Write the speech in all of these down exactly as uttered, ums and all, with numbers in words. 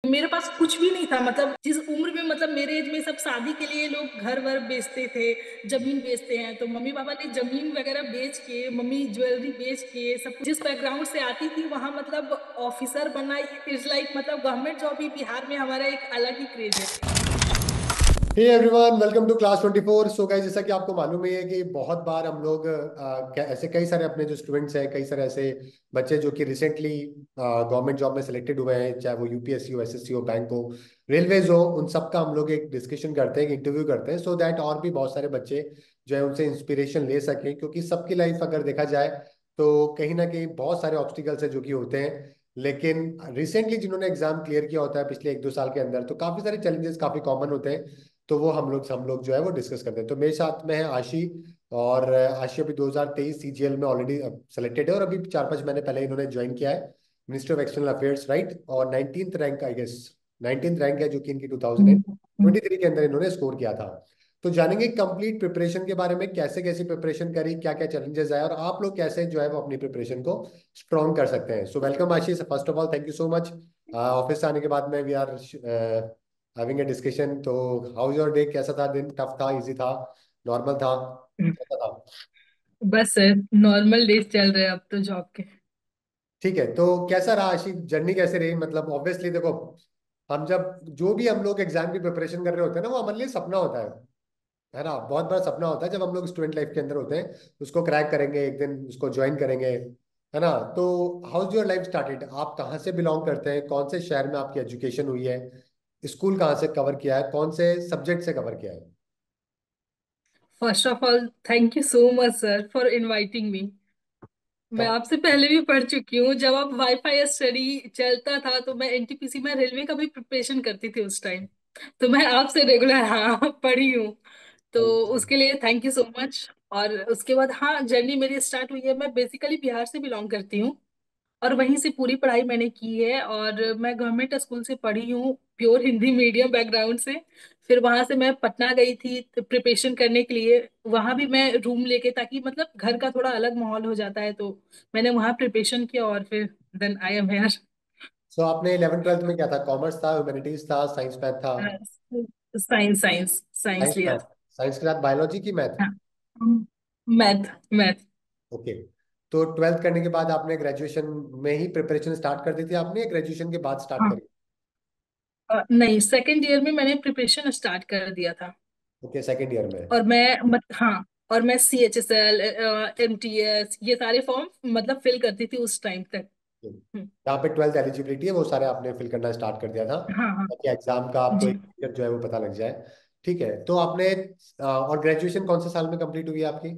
मेरे पास कुछ भी नहीं था। मतलब जिस उम्र में, मतलब मेरे एज में सब शादी के लिए लोग घर वर बेचते थे, जमीन बेचते हैं, तो मम्मी पापा ने जमीन वगैरह बेच के, मम्मी ज्वेलरी बेच के, सब कुछ जिस बैकग्राउंड से आती थी वहां मतलब ऑफिसर बनना इज लाइक, मतलब गवर्नमेंट जॉब ही बिहार में हमारा एक अलग ही क्रेज है। Hey everyone, welcome to class twenty four. So guys, जैसा कि आपको मालूम ही है कि बहुत बार हम लोग अ, कै- ऐसे कई सारे अपने जो स्टूडेंट्स हैं, कई सारे ऐसे बच्चे जो कि रिसेंटली गवर्नमेंट जॉब में सिलेक्टेड हुए हैं, चाहे वो यूपीएससी हो, एसएससी हो, बैंक हो, रेलवेज हो, उन सब का हम लोग एक डिस्कशन करते हैं, एक इंटरव्यू करते हैं, सो दैट और भी बहुत सारे बच्चे जो है उनसे इंस्पिरेशन ले सकें। क्योंकि सबकी लाइफ अगर देखा जाए तो कहीं ना कहीं बहुत सारे ऑब्स्टिकल्स है जो कि होते हैं। लेकिन रिसेंटली जिन्होंने एग्जाम क्लियर किया होता है पिछले एक दो साल के अंदर, तो काफी सारे चैलेंजेस काफी कॉमन होते हैं। तो वो हम लोग हम लोग जो है वो डिस्कस करते हैं। तो मेरे साथ में है आशी। और आशी अभी दो हज़ार तेईस सीजीएल में ऑलरेडी सेलेक्टेड है, और अभी चार पांच महीने पहले इन्होंने ज्वाइन किया है ministry of external affairs, right. और nineteenth rank I guess, nineteenth rank है जो कि इनकी टू थाउजेंड ट्वेंटी थ्री के अंदर इन्होंने स्कोर किया था। तो जानेंगे कंप्लीट प्रिपरेशन के बारे में, कैसे कैसे प्रिपरेशन करी, क्या क्या चैलेंजेस आए, और आप लोग कैसे जो है वो अपनी प्रिपरेशन को स्ट्रॉन्ग कर सकते हैं। So welcome Ashish, first of all thank you so much. Office से आने के बाद में we are having a discussion. तो हाउ योर डे, कैसा था दिन, टफ था, इजी था, नॉर्मल था, कैसा था? बस सर, नॉर्मल डेज चल रहे हैं अब तो जॉब के। ठीक है, तो कैसा रहा आशीष, जर्नी कैसे रही? मतलब ऑब्वियसली देखो, हम जब जो भी हम लोग एग्जाम की प्रिपरेशन कर रहे होते हैं ना, वो हमारे लिए सपना होता है है ना। बहुत बड़ा सपना होता है जब हम लोग स्टूडेंट लाइफ के अंदर होते हैं, उसको क्रैक करेंगे, एक दिन उसको ज्वाइन करेंगे, है ना। तो हाउज योर लाइफ स्टार्टेड, आप कहाँ से बिलोंग करते हैं, कौन से शहर में आपकी एजुकेशन हुई है, स्कूल कहाँ से कवर किया है, कौन से सब्जेक्ट से कवर किया है? First of all, thank you so much sir for inviting me. मैं तो आपसे पहले भी पढ़ चुकी हूँ। जब आप वाईफाई स्टडी चलता था तो मैं एनटीपीसी में रेलवे का भी प्रिपरेशन करती थी उस टाइम। तो मैं आपसे रेगुलर हाँ पढ़ी हूँ। तो उसके लिए थैंक यू सो मच। और उसके बाद हाँ, जर्नी मेरी स्टार्ट हुई है। मैं बेसिकली बिहार से बिलोंग करती हूँ और वहीं से पूरी पढ़ाई मैंने की है। और मैं गवर्नमेंट स्कूल से पढ़ी हूँ, प्योर हिंदी मीडियम बैकग्राउंड से। फिर वहां से मैं पटना गई थी प्रिपरेशन करने के लिए। वहां भी मैं रूम लेके, ताकि मतलब घर का थोड़ा अलग माहौल हो जाता है, तो मैंने वहां प्रिपरेशन किया और फिर then I am here. So आपने इलेवन ट्वेल्थ में क्या था, कॉमर्स था, ह्यूमैनिटीज था, साइंस मैथ था? साइंस साइंस साइंस साइंस लिया मैथ। था। साइंस के साथ बायोलॉजी की मैथ? हाँ, मैथ मैथ। ओके। तो ट्वेल्थ करने के बाद आपने ग्रेजुएशन में ही प्रिपरेशन स्टार्ट कर दी थी आपने, या ग्रेजुएशन के बाद स्टार्ट हाँ, करी? अ, नहीं, सेकेंड ईयर में मैंने प्रिपरेशन स्टार्ट कर दिया था। ओके, सेकेंड ईयर में। और मैं मत, हाँ, और मैं C H S L, M T S, ये सारे फॉर्म मतलब फिल करती थी उस टाइम तक। हम्म, जहाँ पे ट्वेल्थ एलिजिबिलिटी है वो सारे आपने फिल करना स्टार्ट कर दिया था, हाँ हाँ। ताकि एग्जाम का आपको जी। एक period जो है वो पता लग जाए। ठीक है, तो आपने अ, और ग्रेजुएशन कौन से साल में कंप्लीट हुई है आपकी?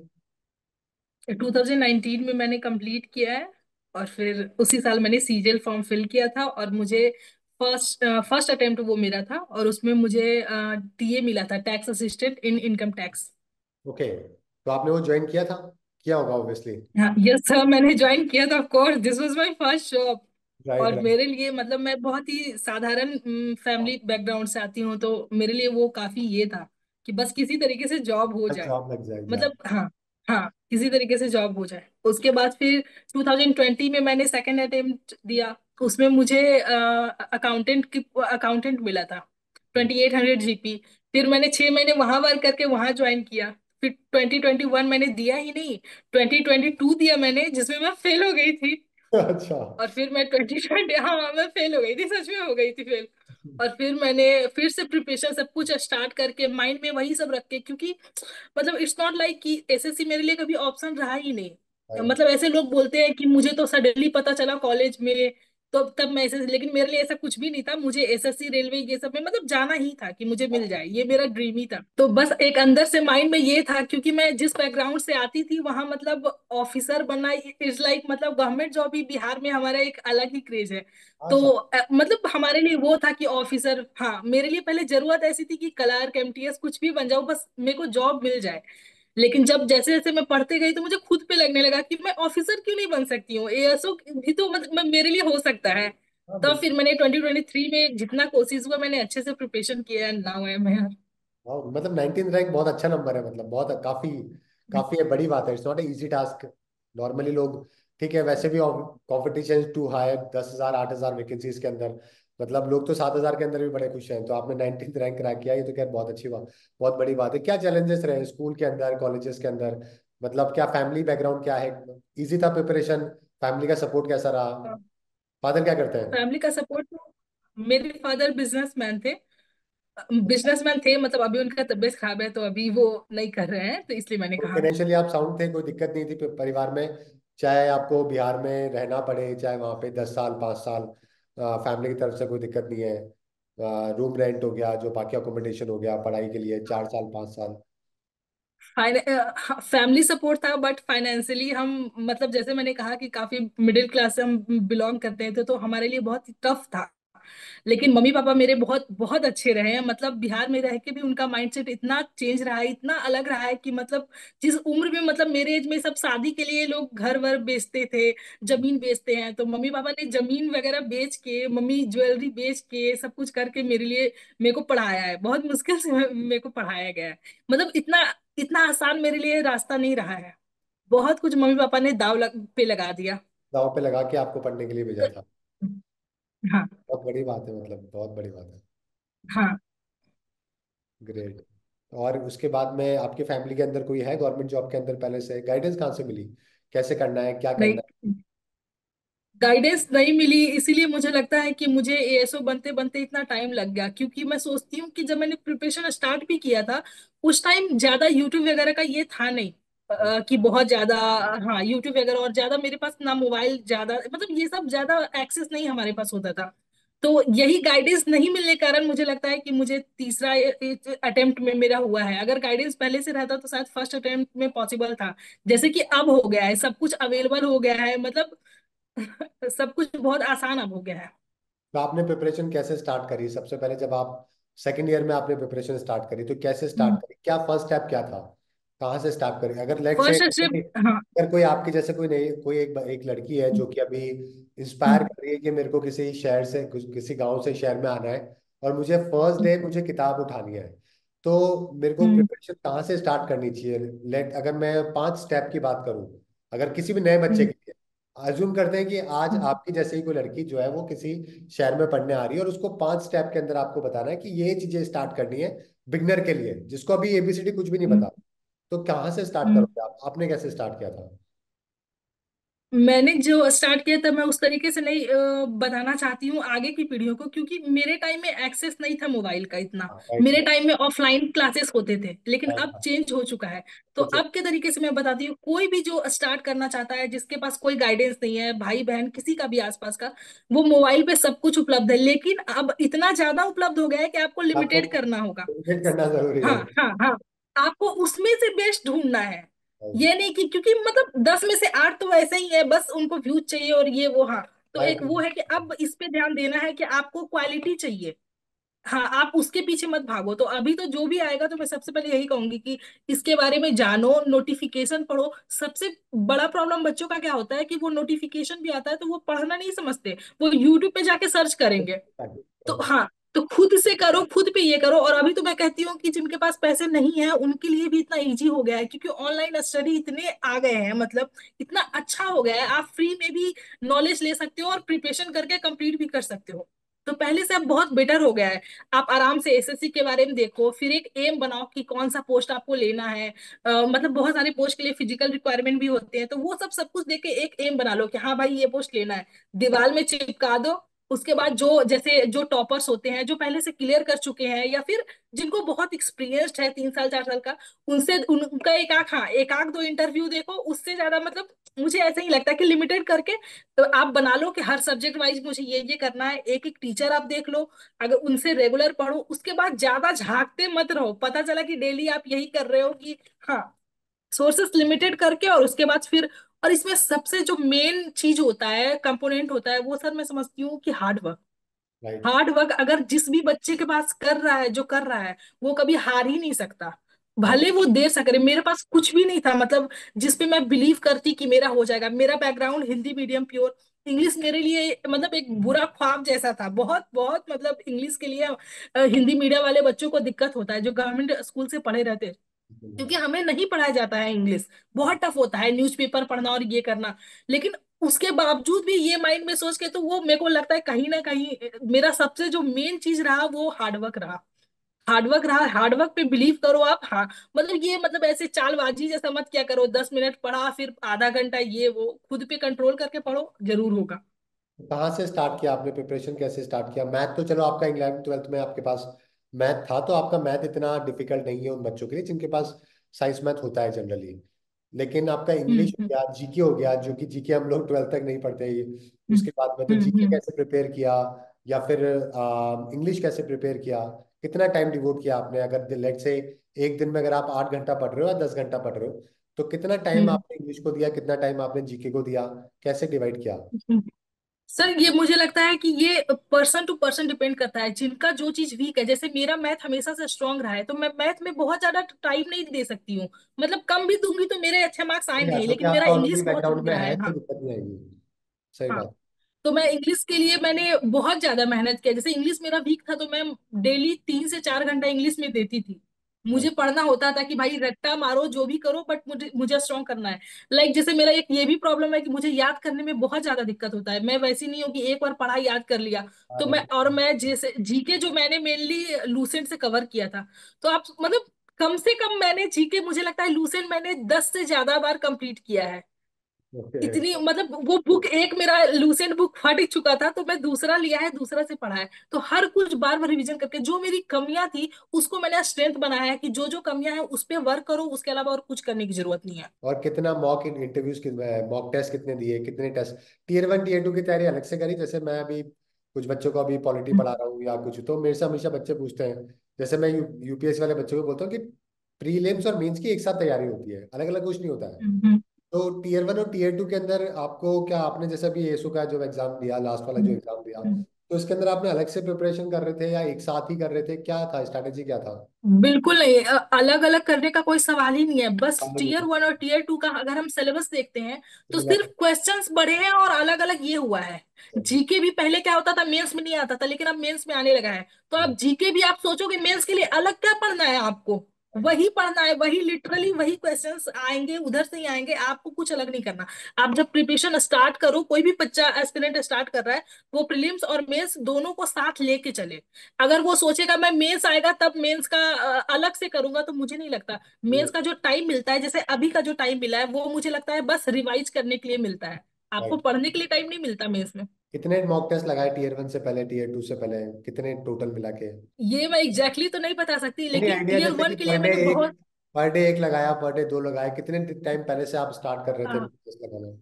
ट्वेंटी नाइनटीन में मैंने कंप्लीट किया है। और फिर उसी साल मैंने सीजीएल फॉर्म फिल किया था और मुझे फर्स्ट फर्स्ट अटेम्प्ट वो मेरा था, और उसमें मुझे टीए मिला था, tax assistant in income tax. Okay, तो आपने वो ज्वाइन किया था, किया होगा ऑब्वियसली। हाँ यस सर, मैंने ज्वाइन किया था। Of course, this was my first job. Right और राइट। मेरे लिए, मतलब मैं बहुत ही साधारण फैमिली बैकग्राउंड से आती हूँ, तो मेरे लिए वो काफी ये था कि बस किसी तरीके से जॉब हो जाए। जॉब लग जाए मतलब एग्जैक्ट। हाँ, हाँ, किसी तरीके से जॉब हो जाए। उसके बाद फिर ट्वेंटी ट्वेंटी में मैंने सेकंड अटेम्प्ट दिया। उसमें मुझे अकाउंटेंट की अकाउंटेंट मिला था, ट्वेंटी एट हंड्रेड जीपी। फिर मैंने छह महीने वहां वर्क करके वहां ज्वाइन किया। फिर ट्वेंटी ट्वेंटी वन मैंने दिया ही नहीं, ट्वेंटी ट्वेंटी टू दिया मैंने, जिसमें मैं फेल हो गई थी। अच्छा। और फिर मैं ट्वेंटी ट्वेंटी, हाँ मैं फेल हो गई थी, सच में हो गई थी फेल। और फिर मैंने फिर से प्रिपरेशन सब कुछ स्टार्ट करके माइंड में वही सब रख के, क्योंकि मतलब इट्स नॉट लाइक कि एसएससी मेरे लिए कभी ऑप्शन रहा ही नहीं। राइट। मतलब ऐसे लोग बोलते हैं कि मुझे तो सडनली पता चला कॉलेज में, तो तब मैं एसएससी, लेकिन मेरे लिए ऐसा कुछ भी नहीं था। मुझे एसएससी रेलवे ये सब में मतलब जाना ही था कि मुझे मिल जाए, ये मेरा ड्रीम ही था। तो बस एक अंदर से माइंड में ये था, क्योंकि मैं जिस बैकग्राउंड से आती थी वहां मतलब ऑफिसर बनना इज लाइक, मतलब गवर्नमेंट जॉब ही बिहार में हमारा एक अलग ही क्रेज है। हाँ तो सब। अ, मतलब हमारे लिए वो था कि ऑफिसर, हाँ मेरे लिए पहले जरूरत ऐसी थी कि क्लर्क एमटीएस कुछ भी बन जाऊं, बस मेरे को जॉब मिल जाए। लेकिन जब जैसे जैसे मैं पढ़ते गई तो मुझे खुद पे लगने लगा कि मैं ऑफिसर क्यों नहीं बन सकती हूँ, एएसओ भी तो मतलब मेरे लिए हो सकता है। हाँ तब बिल्कुल। फिर मैंने ट्वेंटी ट्वेंटी थ्री में जितना कोशिश हुआ मैंने अच्छे से प्रिपरेशन किया है। Now I am here. हाँ, मतलब नाइनटीन रैंक बहुत अच्छा नंबर है, मतलब बहुत काफी काफी है, बड़ी बात है, it's not a easy task. Normally लोग, ठीक है, वैसे भी कंपटीशन टू हाई, दस हजार आठ हजार वैकेंसीज के अंदर, मतलब लोग तो सात हजार के अंदर भी बड़े खुश हैं, तो आपने नाइनटीन रैंक क्रैक किया, ये तो खैर बहुत अच्छी बात, बहुत बड़ी बात है। क्या चैलेंजेस रहे स्कूल के अंदर, कॉलेजेस के अंदर? मतलब क्या फैमिली बैकग्राउंड क्या है? इजी था प्रिपरेशन? फैमिली का सपोर्ट कैसा रहा? फादर क्या करते हैं? फैमिली का सपोर्ट, मेरे फादर बिजनेसमैन थे। बिजनेसमैन थे मतलब अभी उनका तबीयत खराब है तो अभी वो नहीं कर रहे हैं, तो इसलिए मैंने तो कहा। फाइनेंशियली आप साउंड थे, कोई दिक्कत नहीं थी परिवार में? चाहे आपको बिहार में रहना पड़े, चाहे वहाँ पे दस साल, पाँच साल, फैमिली की तरफ से कोई दिक्कत नहीं है? रूम रेंट हो गया, जो बाकी अकोमोडेशन हो गया, पढ़ाई के लिए चार साल, पाँच साल। फैमिली सपोर्ट था बट फाइनेंशियली हम, मतलब जैसे मैंने कहा कि काफी मिडिल क्लास से हम बिलोंग करते हैं, तो, तो हमारे लिए बहुत टफ था। लेकिन मम्मी पापा मेरे बहुत बहुत अच्छे रहे हैं, मतलब बिहार में रह के भी उनका माइंडसेट इतना चेंज रहा है, इतना अलग रहा है कि मतलब जिस उम्र में, मतलब मेरे एज में सब शादी के लिए लोग घर वर बेचते थे, जमीन बेचते हैं, तो मम्मी पापा ने जमीन वगैरह बेच के, मम्मी ज्वेलरी बेच के, सब कुछ करके मेरे लिए, मेरे को पढ़ाया है, बहुत मुश्किल से मेरे को पढ़ाया गया है। मतलब इतना इतना आसान मेरे लिए रास्ता नहीं रहा है, बहुत कुछ मम्मी पापा ने दाव लग, पे लगा दिया। दांव पे लगा के आपको पढ़ने के लिए भेजा था। हाँ। बहुत बड़ी बात है, मतलब बहुत बड़ी बात है। हाँ। ग्रेट। और उसके बाद में आपकी फैमिली के अंदर कोई है गवर्नमेंट जॉब के अंदर? पहले से गाइडेंस कहाँ से मिली, कैसे करना है, क्या करना नहीं, गाइडेंस नहीं मिली, इसीलिए मुझे लगता है कि मुझे ए एस ओ बनते बनते इतना टाइम लग गया, क्योंकि मैं सोचती हूँ कि जब मैंने प्रिपरेशन स्टार्ट भी किया था उस टाइम ज्यादा यूट्यूब वगैरह का ये था नहीं, है? अ, कि बहुत ज्यादा। हाँ, यूट्यूब वगैरह और ज्यादा मेरे पास ना मोबाइल ज्यादा, मतलब ये सब ज्यादा एक्सेस नहीं हमारे पास होता था। तो यही गाइडेंस नहीं मिलने के कारण मुझे लगता है कि मुझे तीसरा अटेम्प्ट में मेरा हुआ है। अगर गाइडेंस पहले से रहता तो शायद फर्स्ट अटेम्प्ट में पॉसिबल था। जैसे कि अब हो गया है, सब कुछ अवेलेबल हो गया है, मतलब सब कुछ बहुत आसान अब हो गया है। तो आपने प्रिपरेशन कैसे स्टार्ट करी सबसे पहले, जब आप सेकंड ईयर में आपने प्रिपरेशन स्टार्ट करी, तो कैसे स्टार्ट करी? क्या फर्स्ट स्टेप क्या था? कहाँ से स्टार्ट करी? अगर लेट से, फर्स्ट स्टेप। हाँ। अगर कोई आपकी जैसे कोई नहीं, कोई एक एक लड़की है जो कि अभी इंस्पायर हम्म। कर रही है कि मेरे को किसी शहर से, किसी गांव से शहर में आना है, और मुझे फर्स्ट डे मुझे किताब उठानी है, तो मेरे को हम्म। प्रिपरेशन कहाँ से स्टार्ट करनी चाहिए? लेट अगर मैं पांच स्टेप की बात करूं, अगर किसी भी नए बच्चे हम्म। के लिए, अज्यूम करते हैं कि आज हम्म। आपकी जैसे ही कोई लड़की जो है वो किसी शहर में पढ़ने आ रही है, और उसको पांच स्टेप के अंदर आपको बताना है कि ये चीजें स्टार्ट करनी है बिगनर के लिए, जिसको अभी एबीसीडी कुछ भी नहीं हम्म। पता, तो कहाँ से स्टार्ट हम्म। करोगे आप? आपने कैसे स्टार्ट किया था? मैंने जो स्टार्ट किया था मैं उस तरीके से नहीं अ, बताना चाहती हूँ आगे की पीढ़ियों को, क्योंकि मेरे टाइम में एक्सेस नहीं था मोबाइल का इतना। हाँ, राइट मेरे राइट टाइम में ऑफलाइन क्लासेस होते थे, लेकिन राइट। अब हाँ, चेंज हो चुका है। तो कुछ अब के तरीके से मैं बताती हूँ, कोई भी जो स्टार्ट करना चाहता है, जिसके पास कोई गाइडेंस नहीं है, भाई बहन किसी का भी आसपास का, वो मोबाइल पे सब कुछ उपलब्ध है, लेकिन अब इतना ज्यादा उपलब्ध हो गया है कि आपको आपको लिमिटेड करना होगा। कम्युनिकेट करना जरूरी हाँ, है। हाँ, हाँ। आपको उसमें से बेस्ट ढूंढना है। राइट ये नहीं कि, क्योंकि मतलब दस में से आठ तो वैसे ही है, बस उनको व्यूज चाहिए और ये वो। हाँ, तो एक वो है कि अब इस पे ध्यान देना है कि आपको क्वालिटी चाहिए। हाँ, आप उसके पीछे मत भागो। तो अभी तो जो भी आएगा तो मैं सबसे पहले यही कहूंगी कि इसके बारे में जानो, नोटिफिकेशन पढ़ो। सबसे बड़ा प्रॉब्लम बच्चों का क्या होता है कि वो नोटिफिकेशन भी आता है तो वो पढ़ना नहीं समझते, वो यूट्यूब पे जाके सर्च करेंगे। तो राइट। हाँ, तो खुद से करो, खुद पे ये करो। और अभी तो मैं कहती हूँ कि जिनके पास पैसे नहीं है उनके लिए भी इतना इजी हो गया है, क्योंकि ऑनलाइन स्टडी इतने आ गए हैं, मतलब इतना अच्छा हो गया है, आप फ्री में भी नॉलेज ले सकते हो और प्रिपरेशन करके कंप्लीट भी कर सकते हो। तो पहले से अब बहुत बेटर हो गया है। आप आराम से एस एस सी के बारे में देखो, फिर एक एम बनाओ कि कौन सा पोस्ट आपको लेना है। अ, मतलब बहुत सारे पोस्ट के लिए फिजिकल रिक्वायरमेंट भी होते हैं, तो वो सब सब कुछ देख के एक एम बना लो कि हाँ भाई ये पोस्ट लेना है। दीवार में चिपका दो। उसके बाद जो जैसे जो टॉपर्स होते हैं, जो पहले से क्लियर कर चुके हैं, या फिर जिनको बहुत एक्सपीरियंस्ड है तीन साल चार साल का, उनसे उन, उनका एक आख हाँ एक आख दो इंटरव्यू देखो, उससे ज्यादा मतलब मुझे ऐसा ही लगता है कि लिमिटेड करके तो आप बना लो कि हर सब्जेक्ट वाइज मुझे ये ये करना है। एक एक टीचर आप देख लो, अगर उनसे रेगुलर पढ़ो, उसके बाद ज्यादा झांकते मत रहो। पता चला कि डेली आप यही कर रहे हो कि हाँ, सोर्सेस लिमिटेड करके, और उसके बाद फिर। और इसमें सबसे जो मेन चीज होता है, कंपोनेंट होता है, वो सर मैं समझती हूँ कि hard work. Right. Hard work अगर जिस भी बच्चे के पास कर रहा है, जो कर रहा है, वो कभी हार ही नहीं सकता। राइट भले वो देर से करे। मेरे पास कुछ भी नहीं था, मतलब जिस पे मैं बिलीव करती कि मेरा हो जाएगा। मेरा background Hindi medium pure, English मेरे लिए मतलब एक बुरा ख्वाब जैसा था, बहुत बहुत, मतलब इंग्लिश के लिए अ, हिंदी मीडियम वाले बच्चों को दिक्कत होता है जो गवर्नमेंट स्कूल से पढ़े रहते हैं। क्योंकि हमें नहीं पढ़ाया जाता है इंग्लिश। बहुत टफ होता है न्यूज़पेपर पढ़ना और ये करना। लेकिन उसके बावजूद भी ये माइंड में सोच के, तो वो मेरे को लगता है कहीं ना कहीं मेरा सबसे जो मेन चीज रहा वो हार्डवर्क रहा। हार्डवर्क रहा, हार्डवर्क पे बिलीव करो आप। हाँ, मतलब ये मतलब ऐसे चालबाजी जैसा मत क्या करो, दस मिनट पढ़ा फिर आधा घंटा ये वो, खुद पे कंट्रोल करके पढ़ो, जरूर होगा। कहाँ से स्टार्ट किया आपने प्रिपरेशन, कैसे स्टार्ट किया? मैथ तो चलो आपका इलेवेंथ ट्वेल्थ में आपके पास मैथ था, तो आपका मैथ इतना डिफिकल्ट नहीं है उन बच्चों के लिए जिनके पास साइंस मैथ होता है जनरली। लेकिन आपका इंग्लिश हम्म हो हम्म गया, जीके हो गया, जो कि जीके हम लोग ट्वेल्थ तक नहीं पढ़ते ये। हम्म उसके बाद में तो हम्म जीके हम्म कैसे प्रिपेयर किया, या फिर इंग्लिश कैसे प्रिपेयर किया? कितना टाइम डिवोट किया आपने? अगर लेट से एक दिन में अगर आप आठ घंटा पढ़ रहे हो या दस घंटा पढ़ रहे हो, तो कितना टाइम हम्म आपने इंग्लिश को दिया, कितना टाइम आपने जीके को दिया? कैसे डिवाइड किया? हम्म। सर ये मुझे लगता है कि ये पर्सन टू पर्सन डिपेंड करता है, जिनका जो चीज वीक है। जैसे मेरा मैथ हमेशा से स्ट्रांग रहा है, तो मैं मैथ में बहुत ज्यादा टाइम नहीं दे सकती हूँ। मतलब कम भी दूंगी तो मेरे अच्छे मार्क्स आए या नहीं, क्योंकि लेकिन मेरा आपका ऑलरेडी इंग्लिश बहुत बैकग्राउंड वीक में रहा है है। तो हाँ दिक्कत नहीं आएगी। सही हाँ। बात। तो मैं इंग्लिश के लिए मैंने बहुत ज्यादा मेहनत किया। जैसे इंग्लिश मेरा वीक था तो मैं डेली तीन से चार घंटा इंग्लिश में देती थी। हाँ, मुझे पढ़ना होता था कि भाई रट्टा मारो जो भी करो, बट मुझे मुझे स्ट्रॉन्ग करना है। लाइक जैसे मेरा एक ये भी प्रॉब्लम है कि मुझे याद करने में बहुत ज्यादा दिक्कत होता है। मैं वैसी नहीं हूँ कि एक बार पढ़ा याद कर लिया। हाँ, तो मैं, और नहीं। मैं जैसे जीके जो मैंने मेनली लूसेंट से कवर किया था, तो आप मतलब कम से कम मैंने जीके, मुझे लगता है लूसेंट मैंने दस से ज्यादा बार कंप्लीट किया है। ओके। इतनी मतलब वो बुक, एक मेरा लूसेंट बुक फट चुका था तो मैं दूसरा लिया है, दूसरा से पढ़ा है। तो हर कुछ बार बार रिवीजन करके, जो मेरी कमियां थी उसको मैंने स्ट्रेंथ बनाया है कि जो जो कमियां हैं उस पे वर्क करो, उसके अलावा और कुछ करने की जरूरत नहीं है। और कितना मॉक इंटरव्यूज, मॉक टेस्ट कितने दिए, कितने test? Tier one tier two की तैयारी अलग से करी? जैसे मैं अभी कुछ बच्चों को अभी पॉलिटी हम्म पढ़ा रहा हूँ या कुछ, तो मेरे से हमेशा बच्चे पूछते हैं। जैसे मैं यू, यूपीएससी वाले बच्चों को बोलता हूँ कि प्रीलिम्स और मेंस की एक साथ तैयारी होती है, अलग अलग कुछ नहीं होता है। हम्म तो टीयर वन और टीयर टू के अंदर आपको क्या, आपने जैसे अभी एसो का जो एग्जाम दिया, लास्ट वाला जो हम्म एग्जाम दिया, हम्म। तो इसके अंदर आपने अलग से प्रिपरेशन कर रहे थे या एक साथ ही कर रहे थे? क्या था स्ट्रैटेजी, क्या था? बिल्कुल नहीं, अलग अलग करने का कोई सवाल ही नहीं है। बस टीयर वन और टीयर टू का अगर हम सिलेबस देखते हैं तो सिमिलर। सिर्फ क्वेश्चंस बढ़े हैं और अलग अलग ये हुआ है। जीके भी पहले क्या होता था, मेंस में नहीं आता था, लेकिन अब मेंस में आने लगा है। तो अब जीके भी आप सोचोगे मेंस के लिए अलग क्या पढ़ना है आपको, वही पढ़ना है, वही लिटरली वही क्वेश्चंस आएंगे, उधर से ही आएंगे, आपको कुछ अलग नहीं करना। आप जब प्रिपरेशन स्टार्ट करो, कोई भी बच्चा एस्पिरेंट स्टार्ट कर रहा है, वो प्रीलिम्स और मेंस दोनों को साथ लेके चले। अगर वो सोचेगा मैं मेंस आएगा तब मेंस का अ, अलग से करूंगा, तो मुझे नहीं लगता। मेंस का जो टाइम मिलता है, जैसे अभी का जो टाइम मिला है, वो मुझे लगता है बस रिवाइज करने के लिए मिलता है। आपको राइट। पढ़ने के लिए टाइम नहीं मिलता मेंस में। कितने मॉक टेस्ट लगाए टीयर वन से पहले, टीयर टू से पहले? कितने टोटल मिला के? ये मैं एग्जैक्टली exactly तो नहीं बता सकती, नहीं लेकिन आइडिया, टीयर जैसे कि वन के लिए पर डे मैंने एक, बहुत। पर डे एक लगाया, पर डे दो लगाए, कितने टाइम पहले से आप स्टार्ट कर रहे थे हाँ मॉक टेस्ट लगाना?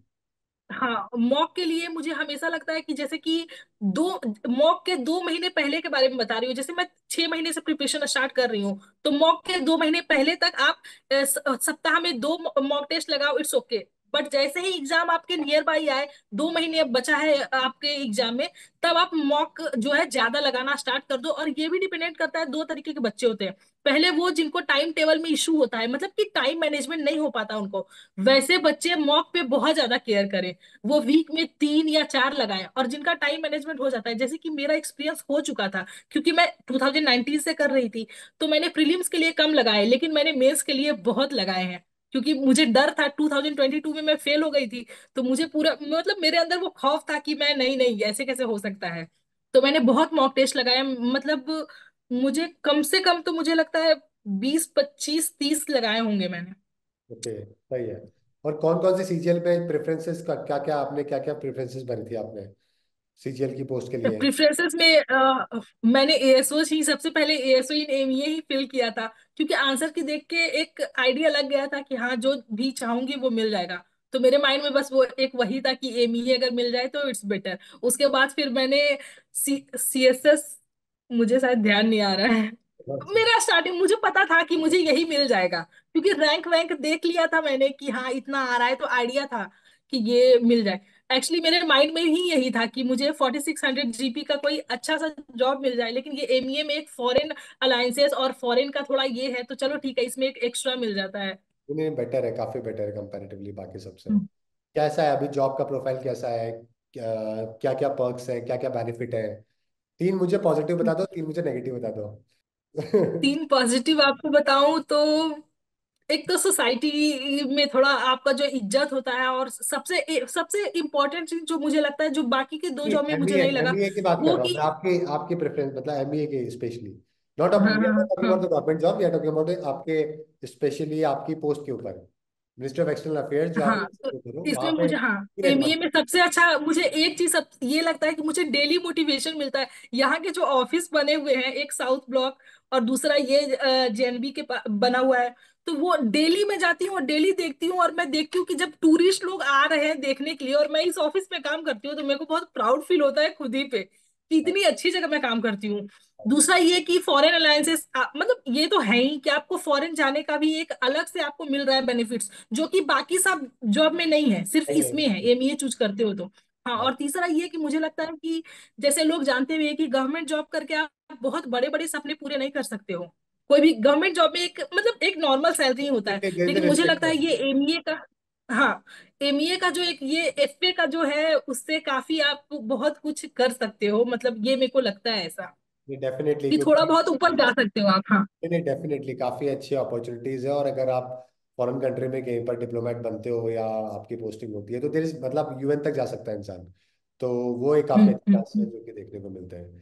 हाँ, मॉक के लिए मुझे हमेशा लगता है कि जैसे कि दो मॉक के दो महीने पहले के बारे में बता रही हूँ। जैसे मैं छह महीने से प्रिपरेशन स्टार्ट कर रही हूँ, तो मॉक के दो महीने पहले तक आप अ, स- सप्ताह में दो मॉक टेस्ट लगाओ, इट्स ओके। बट जैसे ही एग्जाम आपके नियर बाई आए, दो महीने अब बचा है आपके एग्जाम में, तब आप मॉक जो है ज्यादा लगाना स्टार्ट कर दो। और ये भी डिपेंडेंट करता है, दो तरीके के बच्चे होते हैं। पहले वो जिनको टाइम टेबल में इशू होता है, मतलब कि टाइम मैनेजमेंट नहीं हो पाता उनको, वैसे बच्चे मॉक पे बहुत ज्यादा केयर करें। वो वीक में तीन या चार लगाए। और जिनका टाइम मैनेजमेंट हो जाता है, जैसे कि मेरा एक्सपीरियंस हो चुका था, क्योंकि मैं टू थाउजेंड नाइनटीन से कर रही थी, तो मैंने प्रीलिम्स के लिए कम लगाए, लेकिन मैंने मेंस के लिए बहुत लगाए हैं। क्योंकि मुझे डर था, टू थाउजेंड ट्वेंटी टू में मैं फेल हो गई थी, तो मुझे पूरा मतलब मेरे अंदर वो खौफ था कि मैं नहीं नहीं ऐसे कैसे हो सकता है। तो मैंने बहुत मॉक टेस्ट लगाए, मतलब मुझे कम से कम तो मुझे लगता है बीस पच्चीस तीस लगाए होंगे मैंने। ओके, सही है। और कौन कौन से सीजीएल पे प्रेफरेंसेस का क्या क्या आपने, क्या क्या प्रेफरेंसेस भरी थी आपने सीजीएल की पोस्ट के लिए? प्रेफरेंसेस में अ, मैंने एएसओ ही सबसे पहले, एएसओ इन एमईए ही फिल किया था। क्योंकि आंसर की देख के एक आइडिया लग गया था कि हाँ जो भी चाहूंगी वो मिल जाएगा। तो मेरे माइंड में बस वो एक वही था कि एमईए अगर मिल जाए तो इट्स बेटर। उसके बाद फिर मैंने सी सीएसएस, मुझे शायद ध्यान नहीं आ रहा है। अच्छा। मेरा स्टार्टिंग मुझे पता था कि मुझे यही मिल जाएगा, क्योंकि रैंक वैंक देख लिया था मैंने कि हाँ इतना आ रहा है, तो आइडिया था कि ये मिल जाए। एक्चुअली मेरे माइंड में ही यही था कि मुझे फोर्टी सिक्स हंड्रेड जीपी का कोई अच्छा सा जॉब मिल जाए। लेकिन ये एमईए में एक फॉरेन अलायंसेस और फॉरेन का थोड़ा ये है, तो चलो ठीक है, इसमें एक एक्स्ट्रा मिल जाता है। उन्हें बेटर है, काफी बेटर है कंपैरेटिवली बाकी सबसे। हम्म। कैसा है अभी जॉब का प्रोफाइल, कैसा है? क्या क्या पर्क्स है, क्या क्या बेनिफिट है? तीन मुझे पॉजिटिव बता दो, तीन मुझे नेगेटिव बता दो। तीन पॉजिटिव आपको बताऊं तो एक तो सोसाइटी में थोड़ा आपका जो इज्जत होता है, और सबसे सबसे इम्पोर्टेंट चीज जो मुझे लगता है, जो बाकी के दो जॉब में मुझे एमबीए नहीं लगा, एमबीए की बात कर वो रहा हूँ मैं, कि आपकी आपकी प्रेफरेंस मतलब एमबीए के स्पेशली, नॉट हाँ हाँ टॉकिंग हाँ। अबाउट द गवर्नमेंट जॉब, या टॉकिंग अबाउट आपके स्पेशली आपकी पोस्ट के ऊपर, मिनिस्टर ऑफ एक्सटर्नल अफेयर्स जो आप हाँ तो करो इसमें वहां पे मुझे, हाँ, एमबीए रेट। में सबसे अच्छा मुझे एक चीज सब ये लगता है कि मुझे डेली मोटिवेशन मिलता है। यहाँ के जो ऑफिस बने हुए हैं, एक साउथ ब्लॉक और दूसरा ये जेएनबी के पा- बना हुआ है, तो वो डेली मैं जाती हूँ और डेली देखती हूँ, और मैं देखती हूँ कि जब टूरिस्ट लोग आ रहे हैं देखने के लिए, और मैं इस ऑफिस में काम करती हूँ, तो मेरे को बहुत प्राउड फील होता है खुद ही पे कि इतनी अच्छी जगह मैं काम करती हूँ। दूसरा ये कि फॉरेन अलायंसेस, मतलब ये तो है ही कि आपको फॉरेन जाने का भी एक अलग से आपको मिल रहा है बेनिफिट्स, जो कि बाकी सब जॉब में नहीं है, सिर्फ नहीं इसमें है, है। एमईए चूज करते हो तो। हाँ, और तीसरा ये कि मुझे लगता है कि जैसे लोग जानते हुए कि गवर्नमेंट जॉब करके आप बहुत बड़े बड़े सपने पूरे नहीं कर सकते हो। कोई भी गवर्नमेंट जॉब में एक मतलब एक नॉर्मल सैलरी होता है, देयर इज लेकिन मुझे रिस्पेक्ट लगता है फॉर ये एमईए का, हाँ, एमईए का जो एक ये एफए का जो है, उससे काफी आप बहुत कुछ कर सकते हो, मतलब ये मेरे को लगता है ऐसा इट, डेफिनेटली, कि थोड़ा क्योंकि बहुत ऊपर जा सकते हो आप। हाँ। नहीं, डेफिनेटली काफ़ी अच्छी अपॉर्चुनिटीज़ है, और अगर आप फॉरेन कंट्री में कहीं पर डिप्लोमेट बनते हो या आपकी पोस्टिंग होती है तो देर इज मतलब यूएन तक जा सकता है इंसान। तो वो एक काफ़ी हम्म अच्छे हम्म चांसेस है जो कि देखने को मिलते हैं।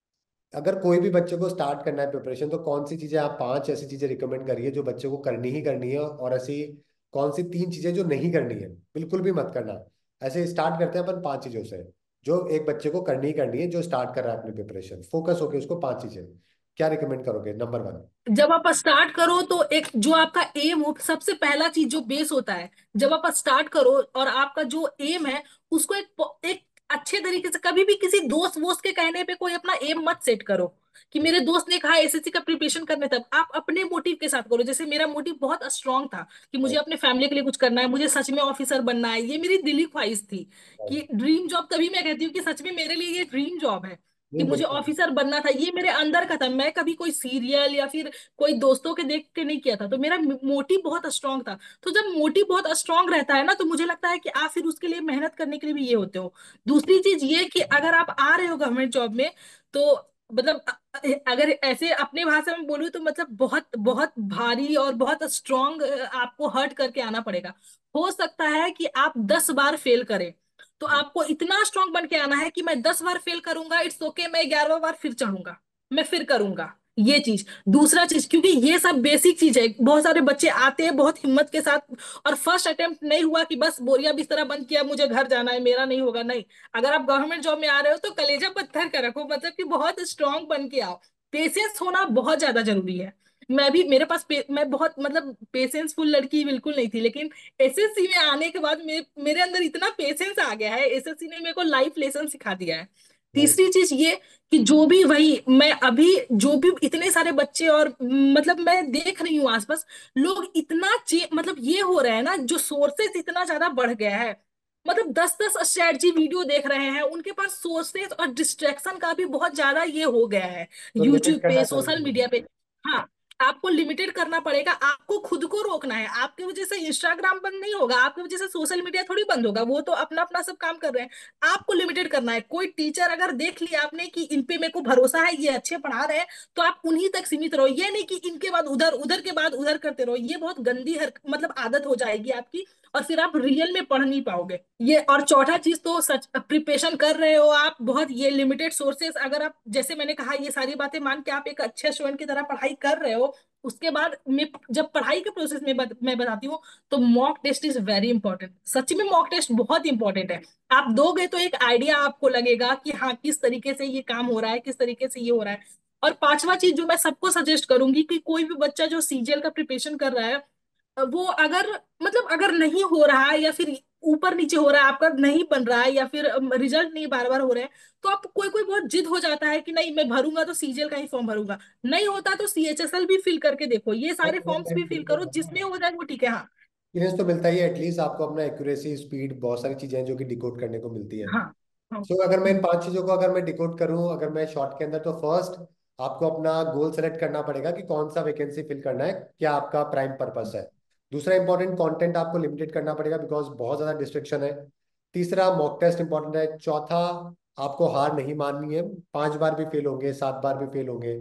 अगर कोई भी बच्चे को स्टार्ट करना है प्रिपरेशन, तो कौन सी चीज़ें आप पांच ऐसी चीज़ें रिकमेंड करिए जो बच्चे को करनी ही करनी है, और ऐसी कौन सी तीन चीज़ें जो नहीं करनी है, बिल्कुल भी मत करना। ऐसे स्टार्ट करते हैं अपन पांच चीज़ों से जो एक बच्चे को करनी ही करनी है, जो स्टार्ट कर रहा है अपनी प्रिपरेशन, फोकस होके उसको पांच चीज़ें क्या रिकमेंड करोगे? Number one. जब आप स्टार्ट करो तो एक जो आपका एम हो, सबसे पहला चीज जो बेस होता है, जब आप स्टार्ट करो और आपका जो एम है, उसको एक प- एक अच्छे तरीके से, कभी भी किसी दोस्त वोस्त के कहने पे कोई अपना एम मत सेट करो कि मेरे दोस्त ने कहा एसएससी का प्रिपरेशन करने, तब आप अपने मोटिव के साथ करो। जैसे मेरा मोटिव बहुत स्ट्रांग था कि मुझे अपने फैमिली के लिए कुछ करना है, मुझे सच में ऑफिसर बनना है, ये मेरी दिली ख्वाहिश थी कि ड्रीम जॉब, तभी मैं कहती हूँ कि सच में मेरे लिए ये ड्रीम जॉब है कि नहीं, मुझे बिल्कुल। ऑफिसर बनना था, ये मेरे अंदर का था। मैं कभी कोई सीरियल या फिर कोई दोस्तों के देख के नहीं किया था, तो मेरा मोटिव बहुत स्ट्रांग था। तो जब मोटिव बहुत स्ट्रांग रहता है ना, तो मुझे लगता है कि आप फिर उसके लिए मेहनत करने के लिए भी ये होते हो। दूसरी चीज ये कि अगर आप आ रहे हो गवर्नमेंट जॉब में, तो मतलब अ- अ- अगर ऐसे अपने भाषा में बोलूँ तो मतलब बहुत बहुत भारी और बहुत स्ट्रांग आपको हर्ट करके आना पड़ेगा। हो सकता है कि आप दस बार फेल करें, तो आपको इतना स्ट्रांग बन के आना है कि मैं दस बार फेल करूंगा, इट्स ओके, मैं ग्यारहवा बार फिर चढ़ूंगा, मैं फिर करूंगा ये चीज। दूसरा चीज, क्योंकि ये सब बेसिक चीज है, बहुत सारे बच्चे आते हैं बहुत हिम्मत के साथ, और फर्स्ट अटेम्प्ट नहीं हुआ कि बस बोरिया बिस्तरा बंद किया, मुझे घर जाना है, मेरा नहीं होगा, नहीं। अगर आप गवर्नमेंट जॉब में आ रहे हो तो कलेजा पत्थर का रखो, मतलब कि बहुत स्ट्रांग बन के आओ। पेशेंस होना बहुत ज्यादा जरूरी है। मैं भी, मेरे पास पे, मैं बहुत मतलब पेशेंसफुल लड़की बिल्कुल नहीं थी, लेकिन एसएससी में आने के बाद मे, मेरे अंदर इतना पेशेंस आ गया है, एसएससी ने मेरे को लाइफ लेसन सिखा दिया है। राइट। तीसरी चीज ये कि जो भी, वही मैं अभी, जो भी इतने सारे बच्चे, और मतलब मैं देख रही हूँ आसपास, लोग इतना चे मतलब ये हो रहा है ना, जो सोर्सेस इतना ज्यादा बढ़ गया है, मतलब दस दस स्ट्रेटजी वीडियो देख रहे हैं, उनके पास सोर्सेस और डिस्ट्रैक्शन का भी बहुत ज्यादा ये हो गया है, तो लिमिट यूट्यूब करना पे, सोशल जरूरी है। मीडिया पे। हाँ, आपको लिमिटेड करना पड़ेगा, आपको खुद को रोकना है। आपकी वजह से इंस्टाग्राम बंद नहीं होगा, आपकी वजह से सोशल मीडिया थोड़ी बंद होगा, वो तो अपना अपना सब काम कर रहे हैं। आपको लिमिटेड करना है। कोई टीचर अगर देख लिया आपने कि इन पे मेरे को भरोसा है, ये अच्छे पढ़ा रहे हैं, तो आप उन्हीं तक सीमित रहो। ये नहीं कि इनके बाद उधर, उधर के बाद उधर करते रहो, ये बहुत गंदी हर मतलब आदत हो जाएगी आपकी, और फिर आप रियल में पढ़ नहीं पाओगे ये। और चौथा चीज तो सच, प्रिपरेशन कर रहे हो आप बहुत, ये लिमिटेड सोर्सेस, अगर आप जैसे मैंने कहा ये सारी बातें मान के आप एक अच्छे स्टूडेंट की तरह पढ़ाई कर रहे हो, उसके बाद मैं जब पढ़ाई के प्रोसेस में बत, मैं बताती हूँ, तो mock test is very important. सच में मॉक टेस्ट बहुत इंपॉर्टेंट है। आप दोगे तो एक आइडिया आपको लगेगा कि हाँ, किस तरीके से ये काम हो रहा है, किस तरीके से ये हो रहा है। और पांचवा चीज जो मैं सबको सजेस्ट करूंगी कि कोई भी बच्चा जो सीजीएल का प्रिपरेशन कर रहा है, वो अगर मतलब अगर नहीं हो रहा है, या फिर ऊपर नीचे हो रहा है, आपका नहीं बन रहा है, या फिर रिजल्ट नहीं बार बार हो रहे हैं, तो आप कोई कोई बहुत जिद हो जाता है कि नहीं मैं भरूंगा तो सीजीएल का ही फॉर्म भरूंगा, नहीं होता तो सीएचएसएल भी फिल करके देखो, ये सारे फॉर्म्स भी फिल करो, जिसमें हो जाए वो ठीक है। हाँ एक्सपीरियंस तो मिलता ही है, एटलीस्ट आपको अपना एक्यूरेसी, स्पीड, बहुत सारी चीजें हैं जो कि डिकोड करने को मिलती है। हाँ हाँ। सो अगर मैं इन हम्म, पांच चीजों को अगर मैं डिकोड करूं, अगर मैं शॉर्ट के अंदर, तो फर्स्ट आपको अपना गोल सेलेक्ट करना पड़ेगा कि कौन सा वैकेंसी फिल करना है, क्या आपका प्राइम पर्पस है। दूसरा इंपॉर्टेंट, कंटेंट आपको लिमिटेड करना पड़ेगा बिकॉज बहुत ज्यादा डिस्ट्रक्शन है। तीसरा, मॉक टेस्ट इंपॉर्टेंट है। चौथा, आपको हार नहीं माननी है, पांच बार भी फेल होंगे, सात बार भी फेल होंगे,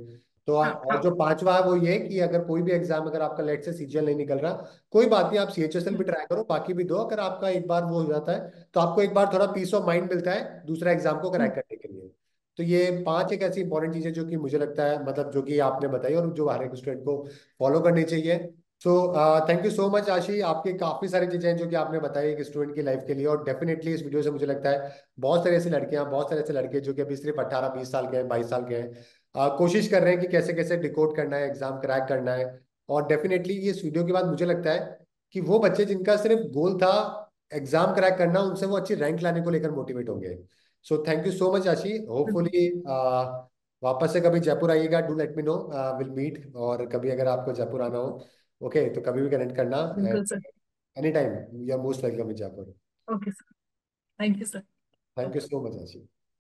तो आ- हाँ और जो हाँ। पांचवा है वो ये कि अगर कोई भी एग्जाम, अगर आपका लेट से सीजीएल नहीं निकल रहा, कोई बात नहीं, आप सीएचएसएल भी हम्म, ट्राई करो, बाकी भी दो। अगर आपका एक बार वो हो जाता है तो आपको एक बार थोड़ा पीस ऑफ माइंड मिलता है दूसरा एग्जाम को क्रैक हम्म, करने के लिए। तो ये पांच एक ऐसी इंपॉर्टेंट चीजें जो कि मुझे लगता है, मतलब जो कि आपने बताई और जो हर एक स्टूडेंट को फॉलो करनी चाहिए। So thank you so much Ashi, आपकी काफी सारी चीजें हैं जो कि आपने बताई एक स्टूडेंट की लाइफ के लिए। और डेफिनेटली इस वीडियो से मुझे लगता है बहुत सारे ऐसे लड़के हैं, बहुत सारे ऐसे लड़के जो कि अभी सिर्फ अट्ठारह बीस साल के हैं, बाईस साल के हैं, आ, कोशिश कर रहे हैं कि कैसे कैसे डिकोड करना है, एग्जाम क्रैक करना है। और डेफिनेटली ये इस वीडियो के बाद मुझे लगता है कि वो बच्चे जिनका सिर्फ गोल था एग्जाम क्रैक करना, उनसे वो अच्छी रैंक लाने को लेकर मोटिवेट होंगे। So thank you so much Ashi, बिल्कुल। होपफुली वापस से कभी जयपुर आइएगा, do let me know, will meet. और कभी अगर आपको जयपुर आना हो, ओके, तो कभी भी कनेक्ट करना। बिल्कुल sir. Any time, you are most welcome in Jaipur. Okay sir. Thank you sir. Thank you so much आशी।